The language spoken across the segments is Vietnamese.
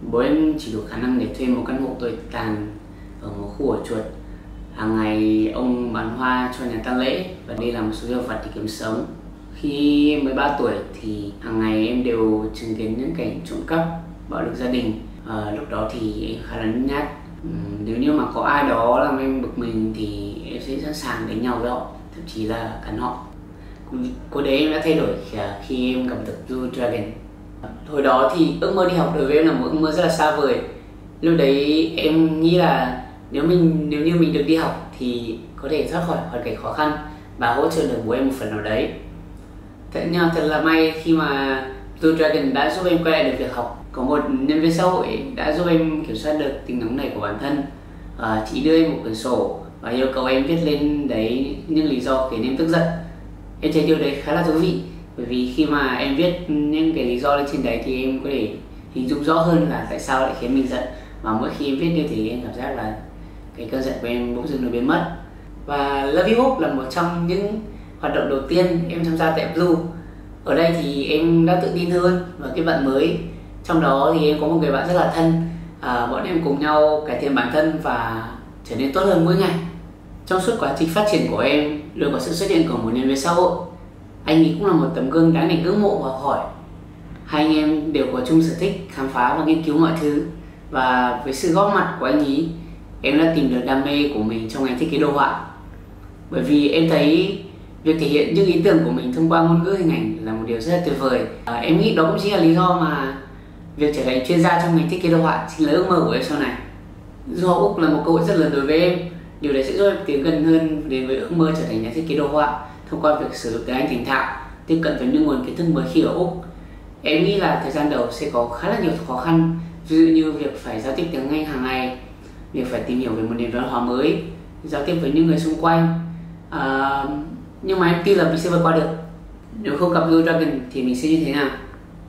Bố em chỉ đủ khả năng để thuê một căn hộ tồi tàn ở một khu ổ chuột. Hàng ngày ông bán hoa cho nhà tang lễ và đi làm một số việc vặt để kiếm sống. Khi em 13 tuổi thì hàng ngày em đều chứng kiến những cảnh trộm cắp, bạo lực gia đình. Lúc đó thì em khá là nhút nhát. Nếu như mà có ai đó làm em bực mình thì em sẽ sẵn sàng đánh nhau với họ, thậm chí là cắn họ. Cuối đấy em đã thay đổi khi em gặp được Blue Dragon. Hồi đó thì ước mơ đi học đối với em là một ước mơ rất là xa vời. Lúc đấy em nghĩ là nếu như mình được đi học thì có thể thoát khỏi hoàn cảnh khó khăn và hỗ trợ được bố em một phần nào đấy. Thật là may khi mà Blue Dragon đã giúp em quay lại được việc học. Có một nhân viên xã hội đã giúp em kiểm soát được tính nóng nảy của bản thân. Chị đưa em một quyển sổ và yêu cầu em viết lên đấy những lý do khiến em tức giận. Em thấy điều đấy khá là thú vị, bởi vì khi mà em viết những cái lý do lên trên đấy thì em có thể hình dung rõ hơn là tại sao lại khiến mình giận. Và mỗi khi em viết như thế em cảm giác là cái cơn giận của em bỗng dưng nó biến mất. Và Love You Hope là một trong những hoạt động đầu tiên em tham gia tại Blue. Ở đây thì em đã tự tin hơn vào cái bạn mới. Trong đó thì em có một người bạn rất là thân. Bọn em cùng nhau cải thiện bản thân và trở nên tốt hơn mỗi ngày. Trong suốt quá trình phát triển của em luôn có sự xuất hiện của một nhân viên xã hội. Anh ấy cũng là một tấm gương đáng để ngưỡng mộ và học hỏi. Hai anh em đều có chung sở thích khám phá và nghiên cứu mọi thứ. Và với sự góp mặt của anh ấy, em đã tìm được đam mê của mình trong ngành thiết kế đồ họa. Bởi vì em thấy việc thể hiện những ý tưởng của mình thông qua ngôn ngữ hình ảnh là một điều rất là tuyệt vời. Em nghĩ đó cũng chính là lý do mà việc trở thành chuyên gia trong ngành thiết kế đồ họa chính là ước mơ của em sau này. Du học Úc là một cơ hội rất lớn đối với em. Điều đấy sẽ giúp em tiến gần hơn đến với ước mơ trở thành nhà thiết kế đồ họa thông qua việc sử dụng tiếng Anh thành thạo, tiếp cận với những nguồn kiến thức mới khi ở Úc. Em nghĩ là thời gian đầu sẽ có khá là nhiều khó khăn, ví dụ như việc phải giao tiếp tiếng Anh hàng ngày, việc phải tìm hiểu về một nền văn hóa mới, giao tiếp với những người xung quanh. Nhưng mà em tin là mình sẽ vượt qua được. Nếu không gặp Blue Dragon thì mình sẽ như thế nào?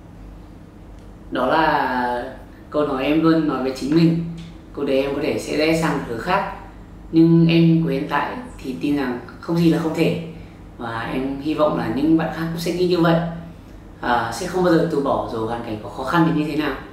Đó là câu nói em luôn nói với chính mình. Câu đấy em có thể sẽ rẽ sang một hướng khác, nhưng em của hiện tại thì tin rằng không gì là không thể. Và em hy vọng là những bạn khác cũng sẽ nghĩ như vậy, sẽ không bao giờ từ bỏ dù hoàn cảnh có khó khăn đến như thế nào.